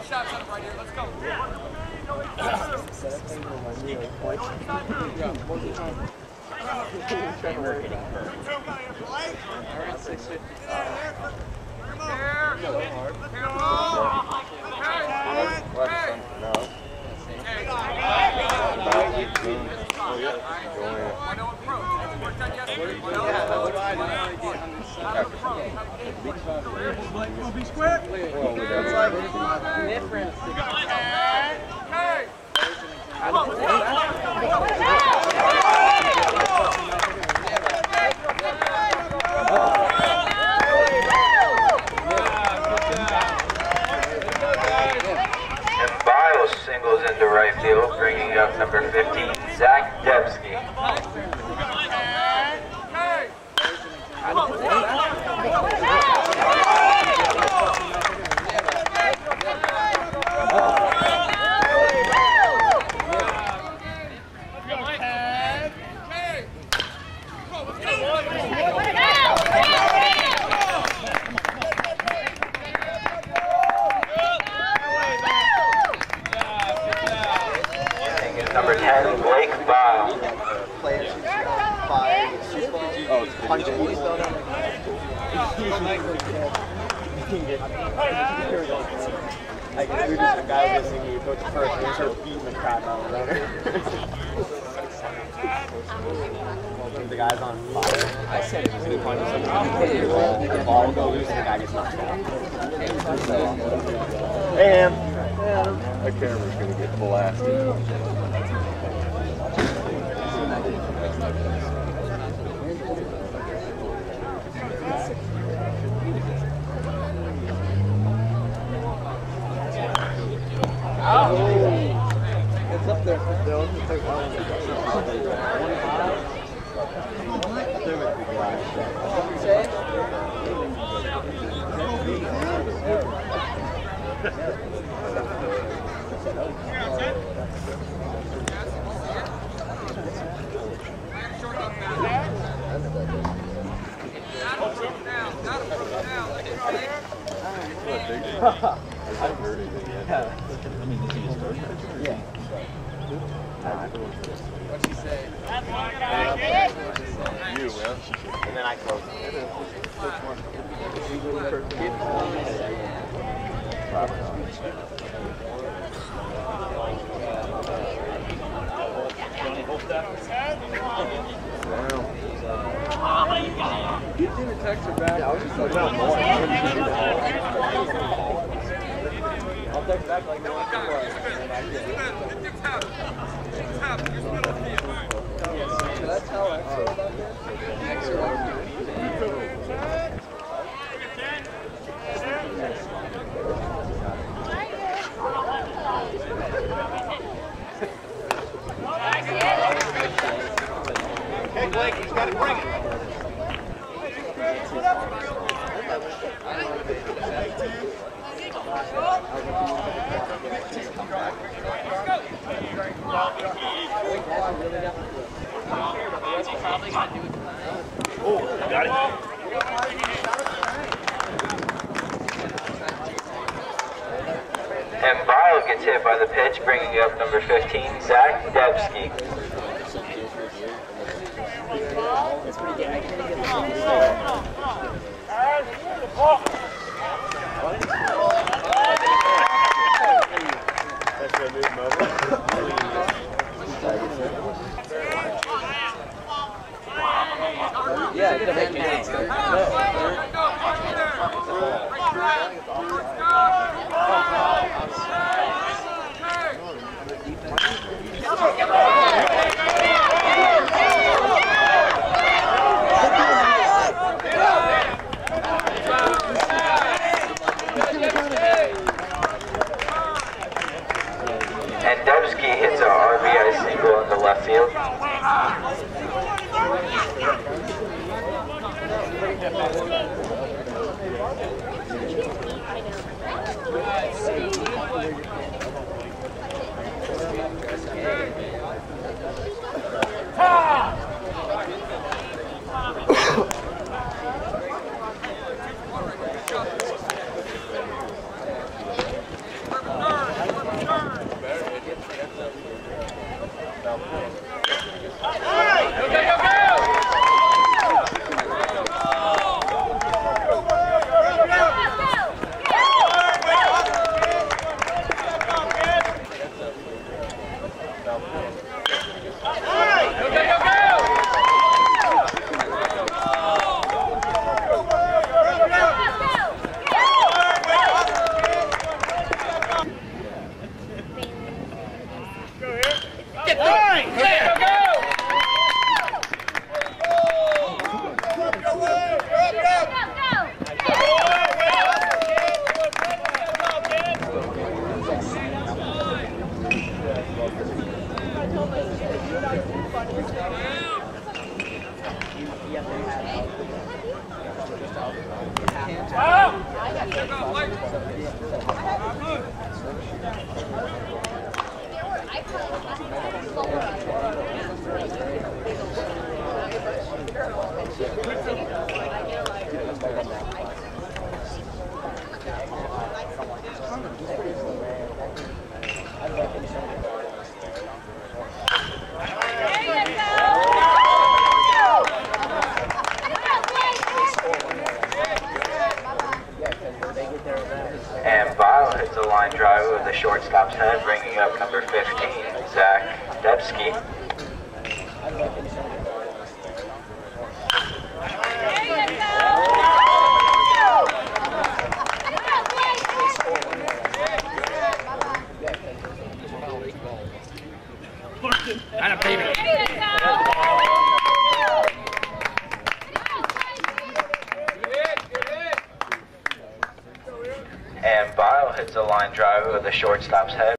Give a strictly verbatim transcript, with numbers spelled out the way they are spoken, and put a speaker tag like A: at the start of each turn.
A: shots up right here. Let's go.
B: Be square.
C: It's like different.
D: And Beyel singles into right field, bringing up number fifteen, Zach Debsky. Number ten, Blake Beyel.
C: Players who five, oh, punch people. Like, we were just a guy listening to you coach first, and he started beating the crap out of the runner. The guy's on fire. I said it was good punch. The ball will go loose and the guy gets knocked out. Damn.
E: That camera's going to get blasted.
C: Oh. It's up there.
E: I've heard it yet. I mean, did you just start that?
C: Yeah.
A: What'd she say?
E: You, well.
C: And then I close it.
A: You didn't text her back.
C: Yeah, I was just talking about more. I'll text back like no one can. Should I tell Exo about this? Exo
B: Hey, Blake, he's got to bring it. Oh, got it.
D: And Beyel gets hit by the pitch, bringing up number fifteen, Zach Debsky.
C: It's pretty good. I can't get the That's a new mobile. Yeah, it's a
D: And Debsky hits a R B I single into left field.
B: line! Yeah! Go, go!
D: And Beyel hits the line driver with the shortstop's head, bringing up number fifteen, Zach Debski.
B: And a baby.
D: And Beyel hits the line driver with the shortstop's head.